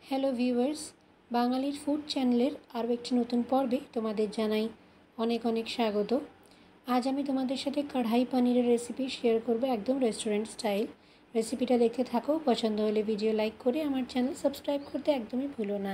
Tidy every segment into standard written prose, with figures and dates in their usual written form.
Hello viewers, বাঙালির food চ্যানেলের আরও একটি নতুন পর্বে তোমাদের জানাই অনেক অনেক স্বাগত। আজ আমি তোমাদের সাথে কড়াই পনিরের রেসিপি শেয়ার করব, একদম রেস্টুরেন্ট স্টাইল। রেসিপিটা দেখতে থাকো, পছন্দ হলে ভিডিও লাইক করে আমার চ্যানেল সাবস্ক্রাইব করতে একদমই ভুলো না।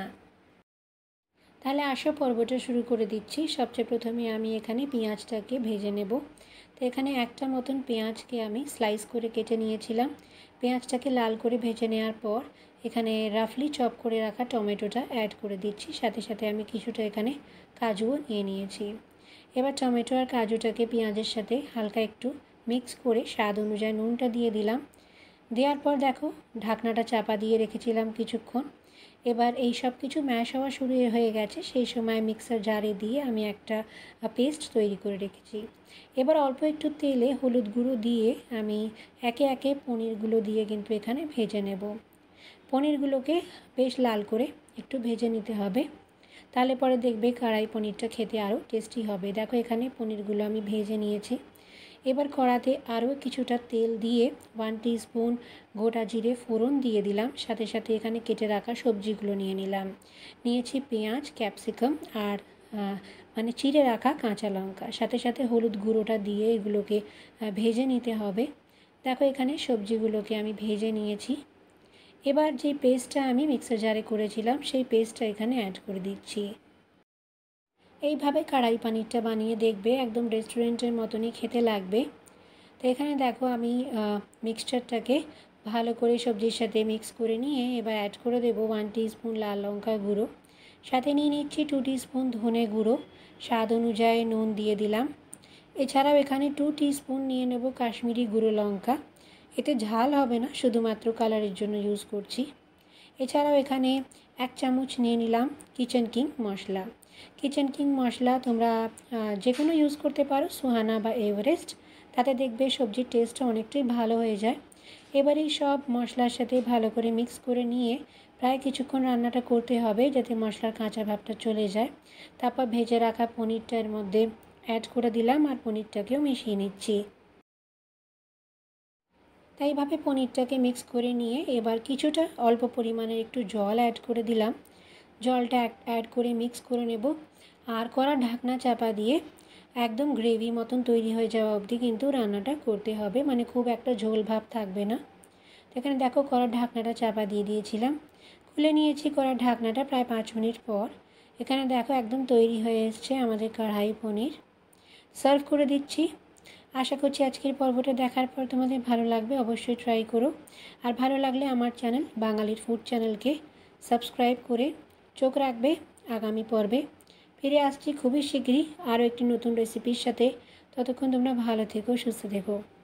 তাহলে আসো পর্বটা শুরু করে দিচ্ছি। সবচেয়ে প্রথমে আমি এখানে পেঁয়াজটাকে ভেজে নেব। তো এখানে একটা মতন পেঁয়াজকে আমি স্লাইস করে কেটে নিয়েছিলাম। পেঁয়াজটাকে লাল করে ভেজে নেওয়ার পর এখানে রাফলি চপ করে রাখা টমেটোটা অ্যাড করে দিচ্ছি। সাথে সাথে আমি কিছুটা এখানে কাজুও নিয়ে নিয়েছি। এবার টমেটো আর কাজুটাকে পেঁয়াজের সাথে হালকা একটু মিক্স করে স্বাদ অনুযায়ী নুনটা দিয়ে দিলাম। দেওয়ার পর দেখো ঢাকনাটা চাপা দিয়ে রেখেছিলাম কিছুক্ষণ। এবার এই সব কিছু ম্যাশ হওয়া শুরু হয়ে গেছে। সেই সময় মিক্সার জারে দিয়ে আমি একটা পেস্ট তৈরি করে রেখেছি। এবার অল্প একটু তেলে হলুদ গুঁড়ো দিয়ে আমি একে একে পনিরগুলো দিয়ে কিন্তু এখানে ভেজে নেব। পনিরগুলোকে বেশ লাল করে একটু ভেজে নিতে হবে, তাহলে পরে দেখবে কড়াই পনিরটা খেতে আরও টেস্টি হবে। দেখো এখানে পনিরগুলো আমি ভেজে নিয়েছি। এবার কড়াতে আরও কিছুটা তেল দিয়ে 1 টিস্পুন গোটা জিরে ফোড়ন দিয়ে দিলাম। সাথে সাথে এখানে কেটে রাখা সবজিগুলো নিয়েছি পেঁয়াজ, ক্যাপসিকাম আর চিড়ে রাখা কাঁচা লঙ্কা। সাথে সাথে হলুদ গুঁড়োটা দিয়ে এগুলোকে ভেজে নিতে হবে। দেখো এখানে সবজিগুলোকে আমি ভেজে নিয়েছি। এবার যে পেস্টটা আমি মিক্সার জারে করেছিলাম সেই পেস্টটা এখানে অ্যাড করে দিচ্ছি। এইভাবে কড়াই পনিরটা বানিয়ে দেখবে, একদম রেস্টুরেন্টের মতনই খেতে লাগবে। তো এখানে দেখো আমি মিক্সচারটাকে ভালো করে সবজির সাথে মিক্স করে নিয়ে এবার অ্যাড করে দেবো 1 টিস্পুন লাল লঙ্কা গুঁড়ো। সাথে নিয়ে নিচ্ছি 2 টিস্পুন ধনে গুঁড়ো। স্বাদ অনুযায়ী নুন দিয়ে দিলাম। এছাড়াও এখানে 2 টিস্পুন নিয়ে নেব কাশ্মীরি গুঁড়ো লঙ্কা। এতে ঝাল হবে না, শুধুমাত্র কালারের জন্য ইউজ করছি। এছাড়াও এখানে 1 চামচ নিয়ে নিলাম কিচেন কিং মশলা। কিচেন কিং মশলা তোমরা যে কোনো ইউজ করতে পারো, সুহানা বা এভারেস্ট। তাতে দেখবে সবজির টেস্টটা অনেকটাই ভালো হয়ে যায়। এবার এই সব মশলার সাথে ভালো করে মিক্স করে নিয়ে প্রায় কিছুক্ষণ রান্নাটা করতে হবে, যাতে মশলার কাঁচা ভাবটা চলে যায়। তারপর ভেজে রাখা পনিরটার মধ্যে অ্যাড করে দিলাম আর পনিরটাকেও মিশিয়ে নিচ্ছি। তাই এইভাবে পনিরটাকে মিক্স করে নিয়ে এবার কিছুটা অল্প পরিমাণের একটু জল অ্যাড করে দিলাম। জলটা অ্যাড করে মিক্স করে নেব আর কড়ার ঢাকনা চাপা দিয়ে একদম গ্রেভি মতন তৈরি হয়ে যাওয়া অবধি কিন্তু রান্নাটা করতে হবে, খুব একটা ঝোল ভাব থাকবে না। এখানে দেখো কড়ার ঢাকনাটা চাপা দিয়ে দিয়েছিলাম, খুলে নিয়েছি কড়ার ঢাকনাটা প্রায় 5 মিনিট পর। এখানে দেখো একদম তৈরি হয়ে এসছে আমাদের কড়াই পনির। সার্ভ করে দিচ্ছি। আশা করছি আজকের পর্বটা দেখার পর তোমাদের ভালো লাগবে। অবশ্যই ট্রাই করো। আর ভালো লাগলে আমার চ্যানেল বাঙালির ফুড চ্যানেলকে সাবস্ক্রাইব করে চোখ রাখবে আগামী পর্বে। ফিরে আসছি খুবই শীঘ্রই আরও একটি নতুন রেসিপির সাথে। ততক্ষণ তোমরা ভালো থেকো, সুস্থ থেকো।